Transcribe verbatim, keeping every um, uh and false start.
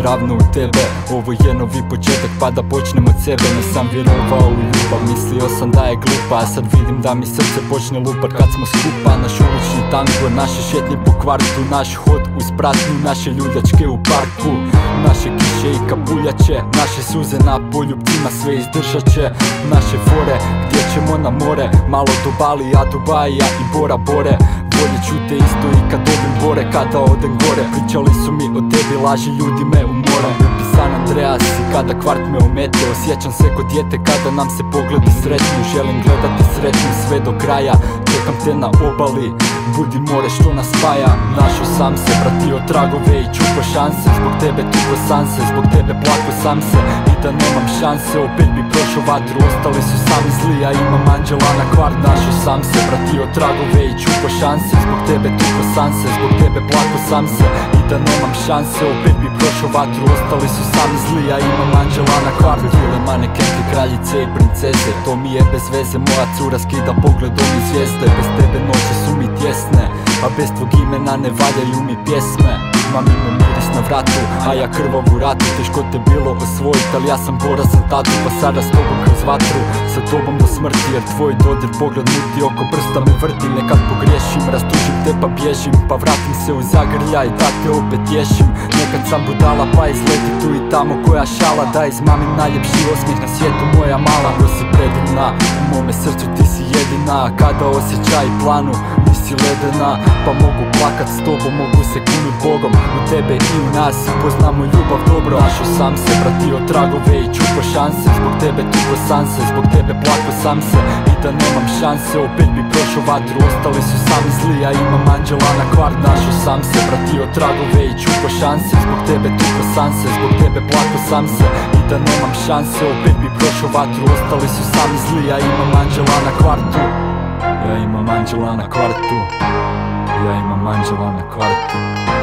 ravno u tebe. Ovo je novi početak pa da počnem od sebe. Ne sam vjerovao u ljubav, mislio sam da je glupa, a sad vidim da mi srce počne lupat kad smo skupa. Naš ulični tango, naše šetnje po kvartu, naš hod uz pratnju, naše ljuljačke u parku, naše kiše i kapuljače, naše suze na poljubcima sve izdržat će. Naše fore gdje ćemo na more, malo do Balija, Dubaija i Bora Bore. Bolje čute isto i kad dobim bore, kada odem gore. Pričali su mi o tebi, laži, ljudi me umore. San Andreas i kada kvart me omete, osjećam se kod dijete kada nam se pogledi sretnu. Želim gledati sretnu sve do kraja, čekam te na obali, budi more što nas spaja. Našao sam se, pratio tragove i čupo šanse, zbog tebe tuko sam se, zbog tebe plako sam se. I da nemam šanse, opet bi prošao vatru, ostali su sami zli, a imam anđela na kvart. Našao sam se, pratio tragove i čupo šanse, zbog tebe tuko sam se, zbog tebe plako sam se. I da nemam šanse, opet bi prošao vatru, ostali su sami zli, a imam anđela na kvartu. Bile manekenke, kraljice i princeze, to mi je bez veze, moja cura skida pogledom i zvijezde. Bez tebe noći su mi tjesne, a bez tvog imena ne valjaju mi pjesme. Mamino miris na vratu, a ja krvav u ratu. Teško te bilo osvojit, ali ja sam porazan tatu. Pa sada s tobom kroz vatru, sa tobom do smrti. Jer tvoj dodir pogled muti, oko prsta me vrti. Nekad pogriješim, rastužim te pa bježim, pa vratim se u zagrljaj da te opet tješim. Nekad sam budala pa izleti tu i tamo koja šala, da izmamim najljepši osmijeh na svijetu moja mala. Ko si predivna, u mome srcu ti si jedina, kada osjećaj planu nisi ledena. Pa mogu plakat s tobom, mogu se kunut Bogom, u tebe i u nas poznamo ljubav dobro. Našao sam se, pratio tragove i čupo šanse, zbog tebe tuko sam se, zbog tebe plako sam se. I da nemam šanse, opet bi prošao vatru, ostali su sami zli, a imam anđela na kvart. Našao sam se, pratio tragove i čupo šanse, zbog tebe tuko sam se, zbog tebe plako sam se. I da nemam šanse, opet bi prošao vatru, ostali su sami zli, a imam anđela na kvartu. Ja imam anđela na kvartu, ja imam anđela na kvartu.